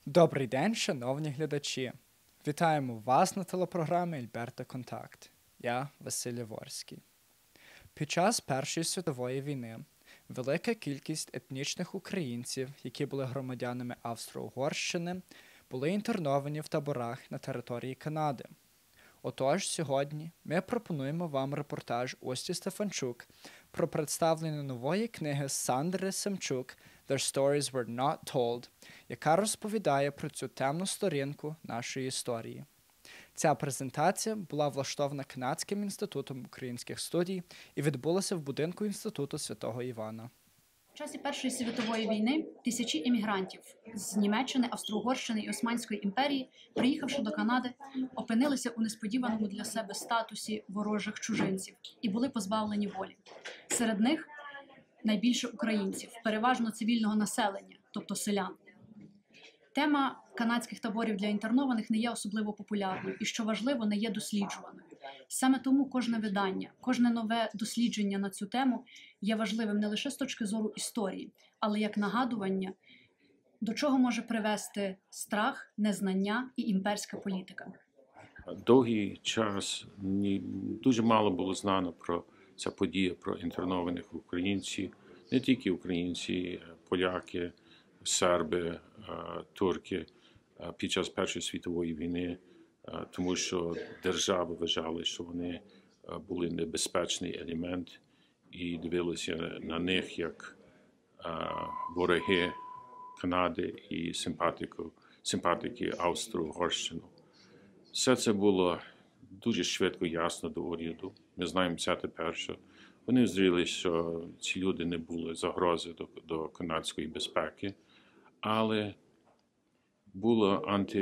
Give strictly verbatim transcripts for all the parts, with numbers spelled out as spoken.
Добрий день, шановні глядачі! Вітаємо вас на телепрограмі «Альберта Контакт». Я Василь Яворський. Під час Першої світової війни велика кількість етнічних українців, які були громадянами Австро-Угорщини, були інтерновані в таборах на території Канади. Отож, сьогодні ми пропонуємо вам репортаж Ості Стефанчук про представлення нової книги Сандри Семчук «Their stories were not told», яка розповідає про цю темну сторінку нашої історії. Ця презентація була влаштована Канадським інститутом українських студій і відбулася в будинку Інституту Святого Івана. В часі Першої світової війни тисячі емігрантів з Німеччини, Австро-Угорщини і Османської імперії, приїхавши до Канади, опинилися у несподіваному для себе статусі ворожих чужинців і були позбавлені волі. Серед них найбільше українців, переважно цивільного населення, тобто селян. Тема канадських таборів для інтернованих не є особливо популярною і, що важливо, не є досліджуваною. Саме тому кожне видання, кожне нове дослідження на цю тему є важливим не лише з точки зору історії, але як нагадування, до чого може привести страх, незнання і імперська політика. Довгий час дуже мало було знано про ця подія, про інтернованих українців, не тільки українці, поляки, серби, турки під час Першої світової війни, тому що держави вважали, що вони були небезпечний елемент і дивилися на них як вороги Канади і симпатики Австро-Угорщини. Все це було дуже швидко ясно до уряду. Ми знаємо це тепер, що вони зрозуміли, що ці люди не були загрози до, до канадської безпеки, але була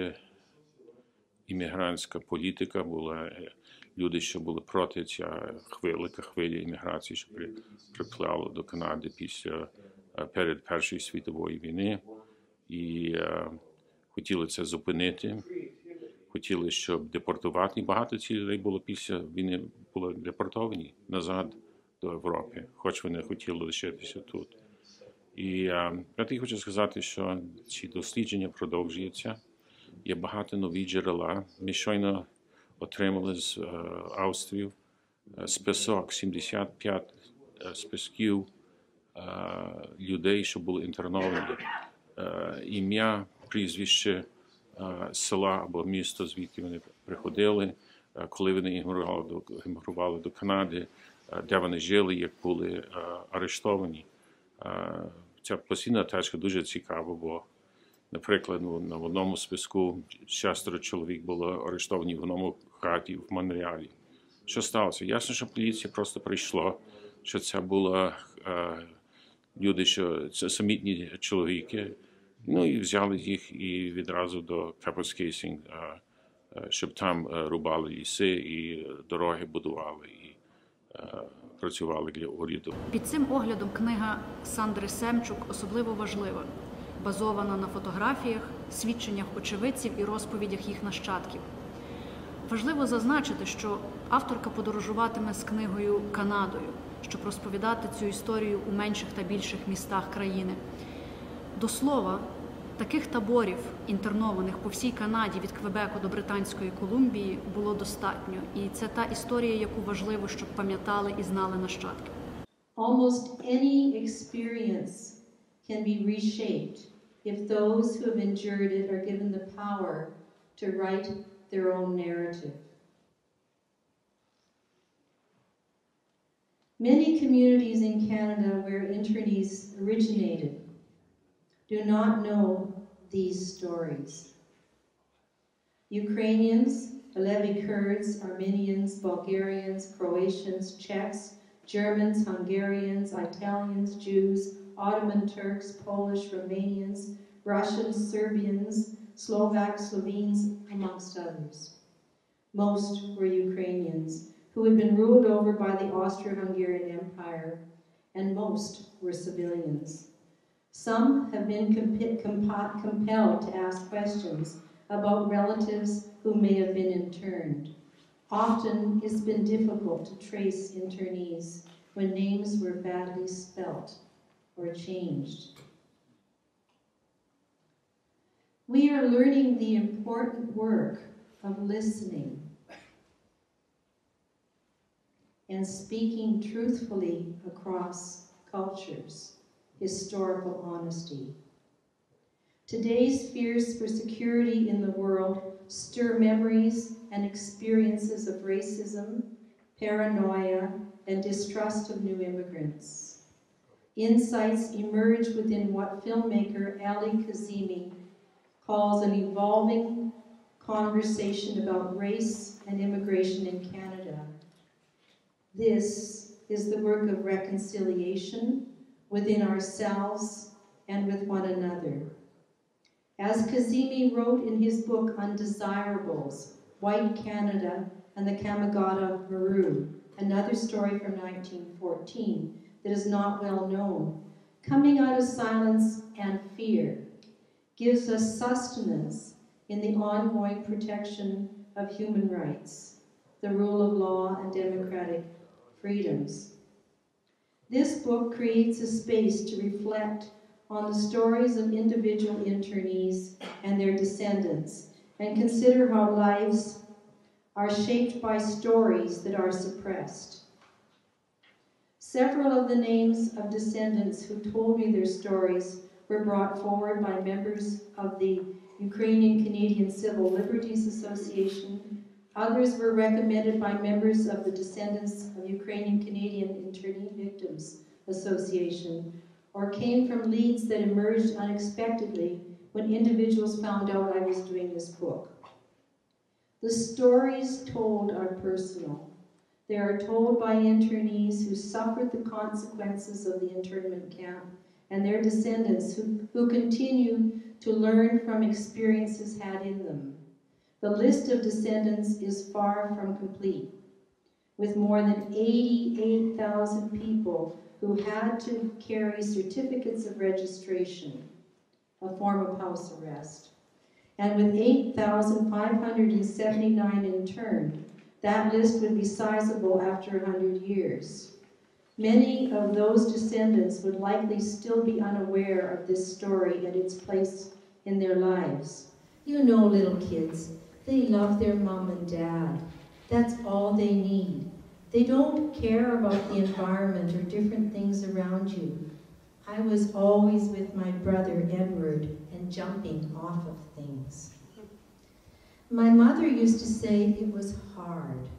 антиіммігрантська політика, були люди, що були проти ця велика хвиля імміграції, що приплала до Канади після, перед Першої світової війни, і а, хотіли це зупинити. Хотіли, щоб депортувати. Багато цих людей було після війни були депортовані назад до Європи, хоч вони хотіли лишитися тут. І а, я хочу сказати, що ці дослідження продовжуються. Є багато нові джерела. Ми щойно отримали з а, Австрії список, сімдесят п'ять а, списків а, людей, що були інтерновані. А, ім'я, прізвище села або місто, звідки вони приходили, коли вони іммігрували до, іммігрували до Канади, де вони жили, як були арештовані. Ця постійна течка дуже цікава, бо, наприклад, ну, на одному списку шестеро чоловік було арештовані в одному хаті в Монреалі. Що сталося? Ясно, що поліція просто прийшла, що це були люди, що це самітні чоловіки. Ну і взяли їх і відразу до Капоскейсінг, щоб там рубали ліси і дороги будували і працювали для уряду. Під цим оглядом книга Сандри Семчук особливо важлива, базована на фотографіях, свідченнях очевидців і розповідях їх нащадків. Важливо зазначити, що авторка подорожуватиме з книгою Канадою, щоб розповідати цю історію у менших та більших містах країни. До слова, таких таборів, інтернованих по всій Канаді від Квебеку до Британської Колумбії, було достатньо. І це та історія, яку важливо, щоб пам'ятали і знали нащадки. Almost any experience can be reshaped if those who have endured it are given the power to write their own narrative. Many communities in Canada where internees originated do not know these stories. Ukrainians, Alevi Kurds, Armenians, Bulgarians, Croatians, Czechs, Germans, Hungarians, Italians, Jews, Ottoman Turks, Polish, Romanians, Russians, Serbians, Slovaks, Slovenes, amongst others. Most were Ukrainians who had been ruled over by the Austro-Hungarian Empire, and most were civilians. Some have been comp compelled to ask questions about relatives who may have been interned. Often it's been difficult to trace internees when names were badly spelt or changed. We are learning the important work of listening and speaking truthfully across cultures, historical honesty. Today's fears for security in the world stir memories and experiences of racism, paranoia, and distrust of new immigrants. Insights emerge within what filmmaker Ali Kazemi calls an evolving conversation about race and immigration in Canada. This is the work of reconciliation within ourselves and with one another. As Kazemi wrote in his book Undesirables, White Canada and the Kamagata Maru, another story from nineteen fourteen that is not well known, coming out of silence and fear gives us sustenance in the ongoing protection of human rights, the rule of law, and democratic freedoms. This book creates a space to reflect on the stories of individual internees and their descendants, and consider how lives are shaped by stories that are suppressed. Several of the names of descendants who told me their stories were brought forward by members of the Ukrainian Canadian Civil Liberties Association. Others were recommended by members of the Descendants of Ukrainian Canadian Internee Victims Association, or came from leads that emerged unexpectedly when individuals found out I was doing this book. The stories told are personal. They are told by internees who suffered the consequences of the internment camp and their descendants who, who continue to learn from experiences had in them. The list of descendants is far from complete, with more than eighty-eight thousand people who had to carry certificates of registration, a form of house arrest. And with eight thousand five hundred seventy-nine interned, that list would be sizable after one hundred years. Many of those descendants would likely still be unaware of this story and its place in their lives. You know, little kids, they love their mom and dad. That's all they need. They don't care about the environment or different things around you. I was always with my brother Edward and jumping off of things. My mother used to say it was hard.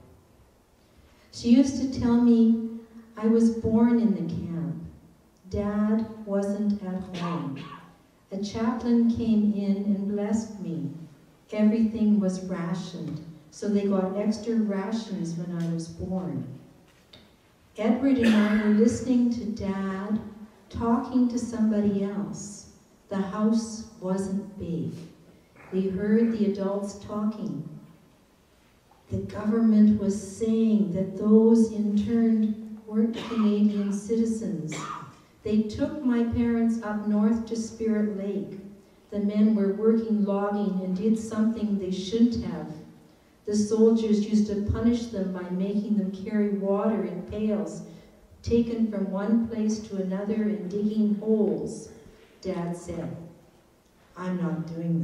She used to tell me I was born in the camp. Dad wasn't at home. A chaplain came in and blessed me. Everything was rationed, so they got extra rations when I was born. Edward and I were listening to Dad talking to somebody else. The house wasn't big. We heard the adults talking. The government was saying that those interned weren't Canadian citizens. They took my parents up north to Spirit Lake. The men were working logging and did something they shouldn't have. The soldiers used to punish them by making them carry water in pails, taken from one place to another and digging holes. Dad said, "I'm not doing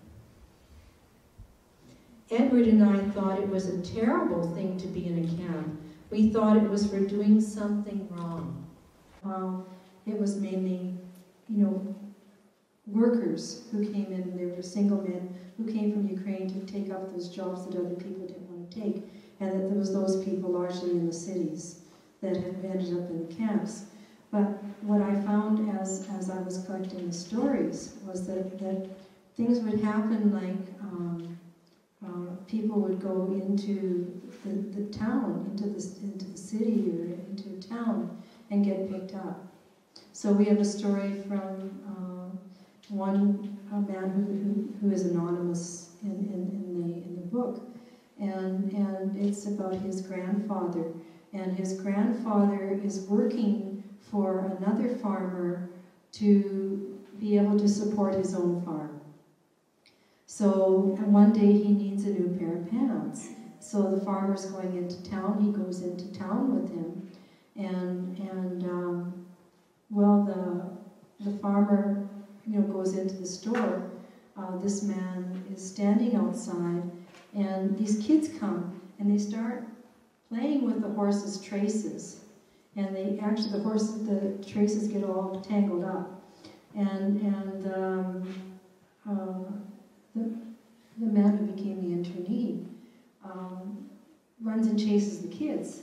that." Edward and I thought it was a terrible thing to be in a camp. We thought it was for doing something wrong. Well, it was mainly, you know, workers who came in. There were single men who came from Ukraine to take up those jobs that other people didn't want to take, and that there was those people largely in the cities that had ended up in the camps. But what I found as, as I was collecting the stories was that, that things would happen like um, uh, people would go into the, the town, into the, into the city or into a town and get picked up. So we have a story from uh, one a man who, who, who is anonymous in, in, in, the, in the book, and, and it's about his grandfather. And his grandfather is working for another farmer to be able to support his own farm. So one day he needs a new pair of pants. So the farmer's going into town, he goes into town with him, and, and um, well, the, the farmer, you know, goes into the store uh, this man is standing outside, and these kids come and they start playing with the horse's traces. And they actually, the horses, the traces get all tangled up. And, and um, uh, the, the man who became the internee um, runs and chases the kids.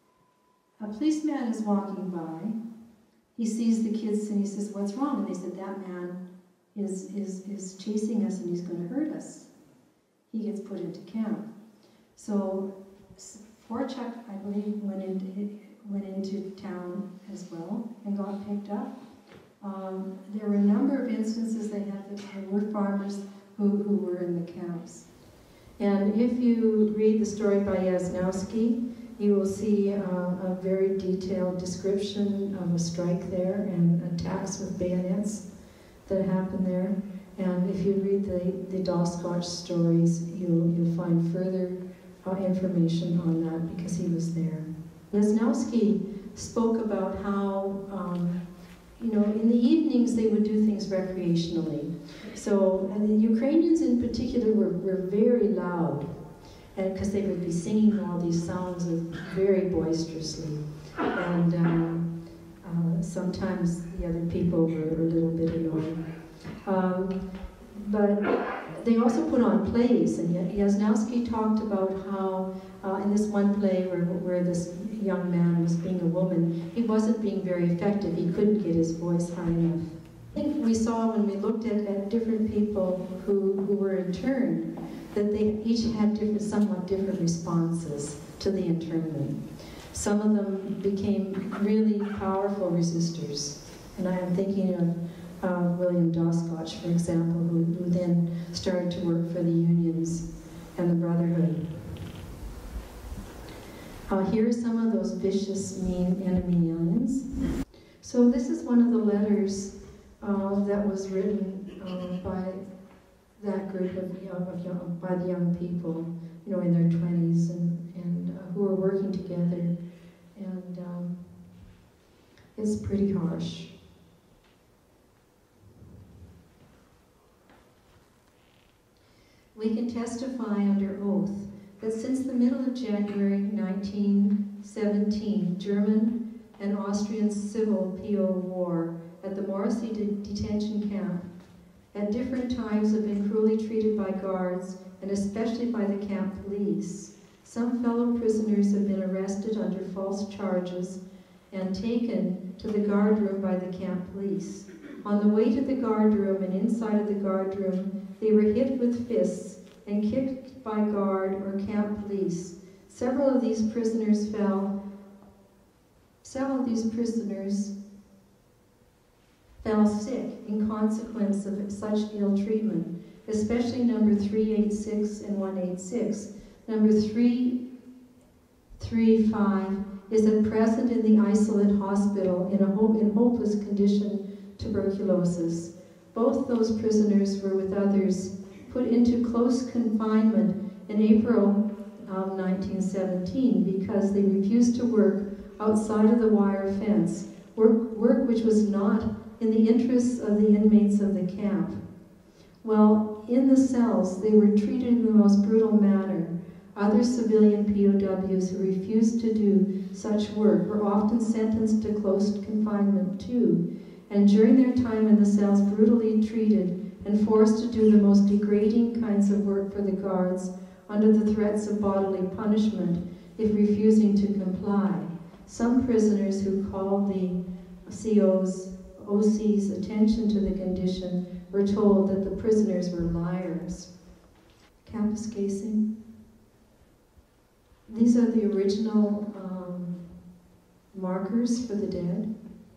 A policeman is walking by. He sees the kids and he says, "What's wrong?" And they said, "That man is, is, is chasing us and he's going to hurt us." He gets put into camp. So Forchuk, I believe, went into, went into town as well and got picked up. Um, there were a number of instances they had that there were farmers who, who were in the camps. And if you read the story by Jasnowski, you will see uh, a very detailed description of a strike there and attacks with bayonets that happened there. And if you read the, the Doscotch stories, you'll, you'll find further uh, information on that because he was there. Jasnowski spoke about how, um, you know, in the evenings they would do things recreationally. So, and the Ukrainians in particular were, were very loud, and because they would be singing all these songs very boisterously. And um, uh, sometimes the other people were a little bit annoying. Um, but they also put on plays, and Jasnowski talked about how uh, in this one play where, where this young man was being a woman, he wasn't being very effective. He couldn't get his voice high enough. I think we saw when we looked at, at different people who, who were interned, that they each had different, somewhat different responses to the internment. Some of them became really powerful resistors. And I am thinking of uh, William Doscotch, for example, who, who then started to work for the unions and the Brotherhood. Uh, here are some of those vicious, mean enemy aliens. So this is one of the letters uh, that was written uh, by that group of young, of young, by the young people, you know, in their twenties, and, and uh, who were working together. And um, it's pretty harsh. We can testify under oath that since the middle of January nineteen seventeen, German and Austrian civil P O war at the Morrissey de detention camp at different times have been cruelly treated by guards, and especially by the camp police. Some fellow prisoners have been arrested under false charges and taken to the guard room by the camp police. On the way to the guard room and inside of the guard room, they were hit with fists and kicked by guard or camp police. Several of these prisoners fell, several of these prisoners fell sick in consequence of such ill treatment, especially number three eighty-six and one eighty-six. Number three thirty-five is at present in the isolate hospital in a hope, in hopeless condition, tuberculosis. Both those prisoners were with others put into close confinement in April um, nineteen seventeen because they refused to work outside of the wire fence, work, work which was not in the interests of the inmates of the camp. Well, in the cells, they were treated in the most brutal manner. Other civilian P O Ws who refused to do such work were often sentenced to close confinement too, and during their time in the cells brutally treated and forced to do the most degrading kinds of work for the guards under the threats of bodily punishment if refusing to comply. Some prisoners who called the C O's O C's attention to the condition were told that the prisoners were liars. Campus casing. These are the original um, markers for the dead.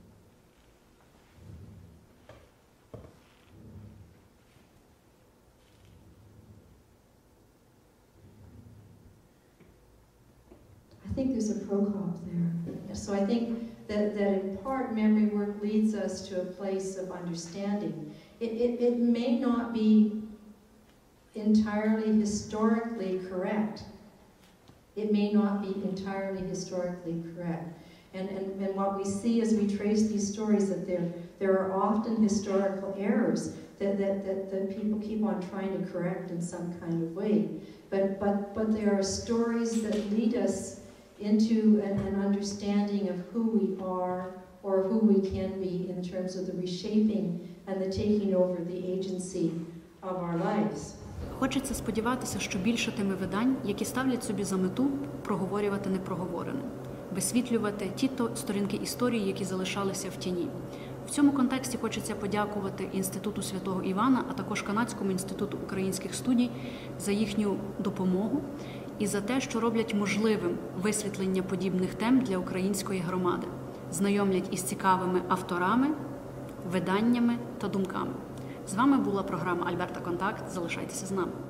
I think there's a Prokop there. So I think that, that in part memory work leads us to a place of understanding. It, it, it may not be entirely historically correct. It may not be entirely historically correct. And, and, and what we see as we trace these stories, that there, there are often historical errors. that, that, that, that people keep on trying to correct in some kind of way. But, but, but there are stories that lead us into an, an understanding of who we are or who we can be in terms of the reshaping and the taking over the agency of our lives. Хочеться сподіватися, що більшатиме видань, які ставлять собі за мету проговорювати непроговорене, висвітлювати ті то сторінки історії, які залишалися в тіні. В цьому контексті хочеться подякувати Інституту Святого Івана, а також Канадському інституту українських студій за їхню допомогу і за те, що роблять можливим висвітлення подібних тем для української громади, знайомлять із цікавими авторами, виданнями та думками. З вами була програма «Альберта Контакт». Залишайтеся з нами.